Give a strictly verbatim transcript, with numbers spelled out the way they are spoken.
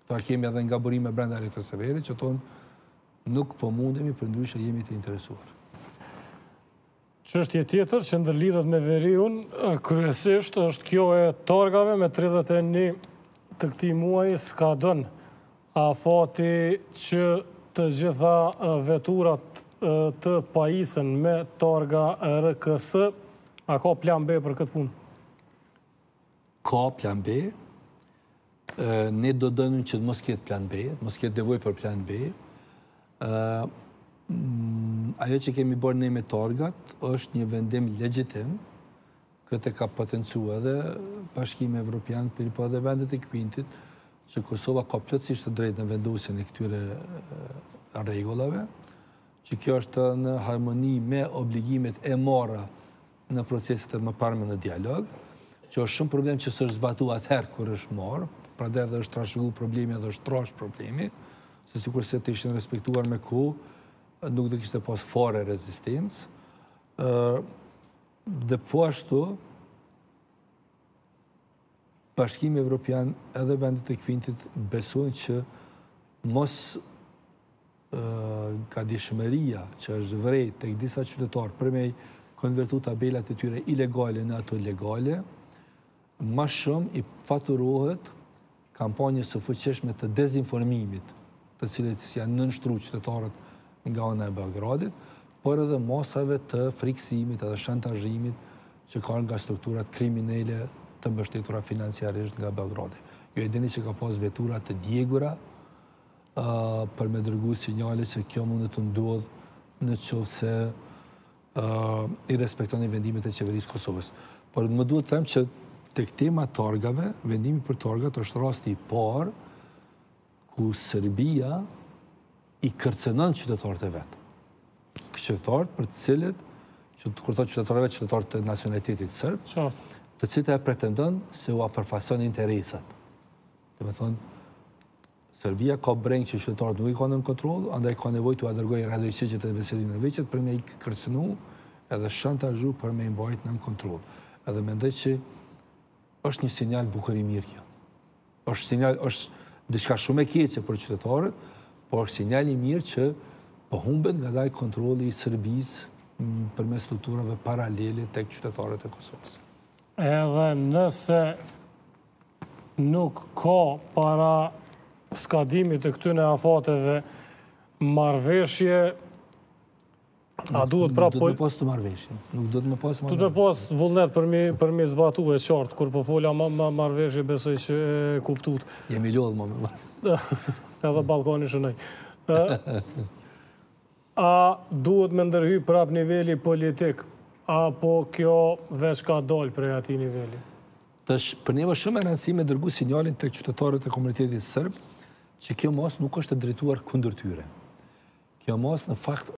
Ta kemi edhe nga burime brenda Elektroseverit që tonë nuk po mundemi për ndryshe jemi të interesuar. Çështje tjetër që ndërlidhet me veriun, kryesisht është kjo e targave me tridhjetë e një të këtij muaji s'ka dënë afati që të gjitha veturat të pajisen me targa R K S, a ka plan B për këtë punë? Ka plan B. Ne do dënim që të mos ketë plan B, mos ketë nevojë për plan B. Ajo që kemi bërë ne me targat është një vendim legjitim, këtë ka potencua edhe Bashkimi Evropian, për po edhe vendet e Kvintit, që Kosova ka plotësisht të drejtë në vendosjen e këtyre rregullave, që kjo është në harmoni me obligimet e marra në proceset e mëparme në dialog, që është shumë problem që s'është zbatuar atëherë kur është marrë, prandaj edhe është trashëguar problemi edhe është trash problemi, se sikur se të ishin respektuar me kohë, nuk do kishte pas fare rezistencë. Dhe po ashtu, Bashkimi Evropian edhe vendet e Kvintit besojnë që mos ka dishmëria që është vrejt tek disa qytetarë për me konvertu tabelat e tyre ilegale në ato legale, ma shumë i faturohet kampanjës së fuqishme të dezinformimit, të cilët janë nënshtruar qytetarët nga ana e Beogradit, por edhe masave të friksimit edhe shantazhimit që kanë nga strukturat kriminale të mbështetura financiarisht nga Beogradi. Ju e dini që ka pas vetura të djegura për me dërgu sinjale që kjo mund të ndodhë në qovë se i respektoni vendimet e qeverisë Kosovës. Por më duhet të them që tek tema targave, vendimi për targat është rasti i parë ku Serbia i kërcënon qytetarët e vetë. Qytetarët për të cilët, kur thotë qytetarët e vetë, qytetarët të nacionalitetit sërb, të cilët e pretendon se u përfason interesat. Dhe me thonë, Serbia ka breng që qytetarët nuk i ka në kontrol, andaj ka nevojë të dërgojë Radojčićit e Veselinovićit për me i kërcënu edhe shantazhu për me i mbajt në kontrol. Edhe mendoj që është një sinjal bukur i mirë kjo. Është sinjal, është diçka shumë e keqe për qytetarët, por është sinjal i mirë që po humbet nga daj kontrolli i Serbisë përmes strukturave paralele tek qytetarët e Kosovës. Edhe nëse nuk ka para skadimit të këtyne afateve marrëveshje, a duhet pra... Nuk duhet me pas të marrëveshje. Nuk duhet me pas marrëveshje. Duhet me pas vullnet për mi zbatu e qartë, kur po folja ma marrëveshje besoj që e kuptut. Jemi lodhë ma me marrëveshje. Edhe Balkani shënoj. A duhet me ndërhy prap nivelli politik, apo kjo veç ka dalë prej ati nivelli? Tash, për neve shumë e rëndësi me dërgu sinjalin të qytetarët e komunitetit sërb, që kjo mas nuk është të drejtuar kundër tyre. Kjo mas në fakt